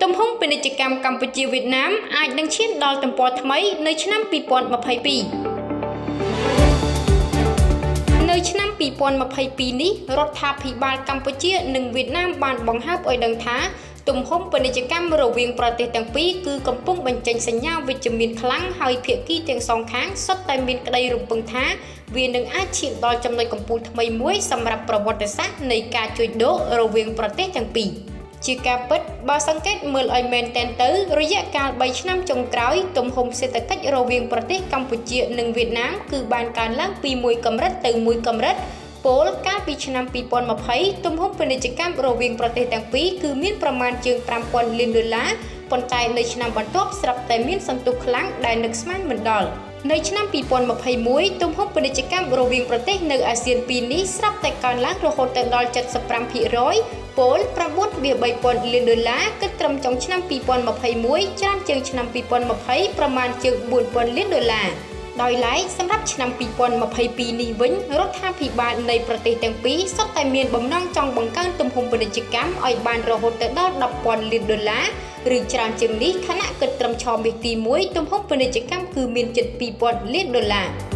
ទំហំពាណិជ្ជកម្មកម្ពុជាវៀតណាមអាចនឹងឈានដល់ទំព័រថ្មីនៅឆ្នាំ 2022 នៅឆ្នាំ 2022 នេះរដ្ឋាភិបាលកម្ពុជានិងវៀតណាមបានបង្ហើបឲ្យដឹងថាទំហំពាណិជ្ជកម្មរវាងប្រទេសទាំងពីរគឺកំពុងបញ្ចេញសញ្ញាវិជ្ជមានខ្លាំងហើយភាគីទាំងសងខាងសុទ្ធតែមានក្តីរំពឹងថាវានឹងអាចឈានដល់ចំណុចកំពូលថ្មីមួយសម្រាប់ប្រវត្តិសាស្ត្រនៃការជួញដូររវាងប្រទេសទាំងពីរជាការពិតបើសង្កេតមើលឲ្យមែនទៅរយៈកាល 3 ឆ្នាំចុងក្រោយទំហំសេដ្ឋកិច្ចរវាងប្រទេសកម្ពុជានិងវៀតណាមគឺបានកើនឡើងពីមួយកម្រិតទៅមួយកម្រិតពលកាលពីឆ្នាំ 2020 ទំហំពាណិជ្ជកម្មរវាងប្រទេសទាំងពីរគឺមានប្រមាណជាង $5,000 លានប៉ុន្តែនៅឆ្នាំបន្ទាប់ស្រាប់តែមានសន្ទុះខ្លាំងដែលនឹកស្មានមិនដល់នៅឆ្នាំ 2021 ទំហំពាណិជ្ជកម្មរវាងប្រទេសនៅអាស៊ានពីរនេះស្រាប់តែកើនឡើងរហូតទៅដល់ 75% ពល $9.3 លានគិតត្រឹមចុងឆ្នាំ 2021 ច្រើនជាងឆ្នាំ 2020 ប្រមាណជាង $4,000 លានដោយឡែកសម្រាប់ឆ្នាំ 2022 នេះវិញរដ្ឋាភិបាលនៃប្រទេសទាំងពីរសុទ្ធតែមានបំណងចង់បង្កើនទំហំពាណិជ្ជកម្មឲ្យបានរហូតទៅដល់ $10,000 លានឬច្រើនជាងនេះខណៈគិតត្រឹមឆមាសទី1ទំហំពាណិជ្ជកម្មគឺមានជិត $2,000 លាន